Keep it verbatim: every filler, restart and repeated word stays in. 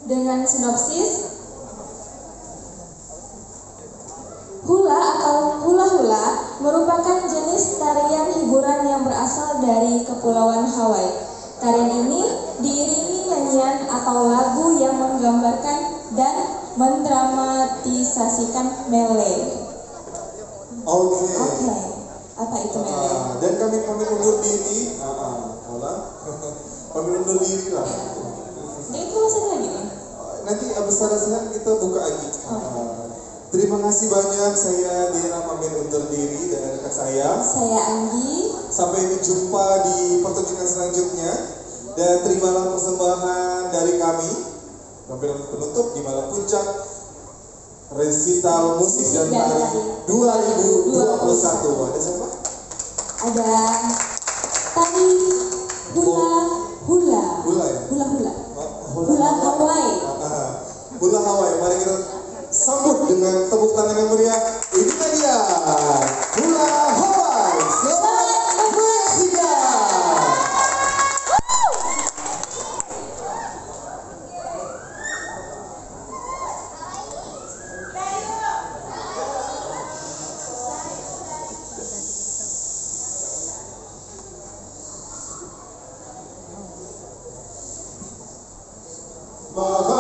Dengan sinopsis, hula atau hula-hula merupakan jenis tarian hiburan yang berasal dari Kepulauan Hawaii. Tarian ini diiringi nyanyian atau lagu yang menggambarkan dan mendramatisasikan mele. Oke. Okay. Oke. Okay. Apa itu mele? Uh, dan kami pamit undur diri. Ah, uh, hola. Pamit undur diri lah. Jadi itu maksudnya lagi nih? Nanti abis selesai kita buka lagi. Oh. Uh, terima kasih banyak. Saya Dera pamit undur diri dengan rekan saya. Saya Anggi. Sampai jumpa di pertunjukan selanjutnya. Dan terimalah persembahan dari kami. Penampilan penutup di malam puncak resital musik dan tari dua ribu dua puluh satu. Ada siapa? Ada tari hula hula. Hula ya? Hula hula. Oh, hula Hawaii. Ah, hula Hawaii. Mari kita sambut dengan tepuk tangan yang meriah. Ini dia hula Hawaii. Selamat menyaksikan. Bye.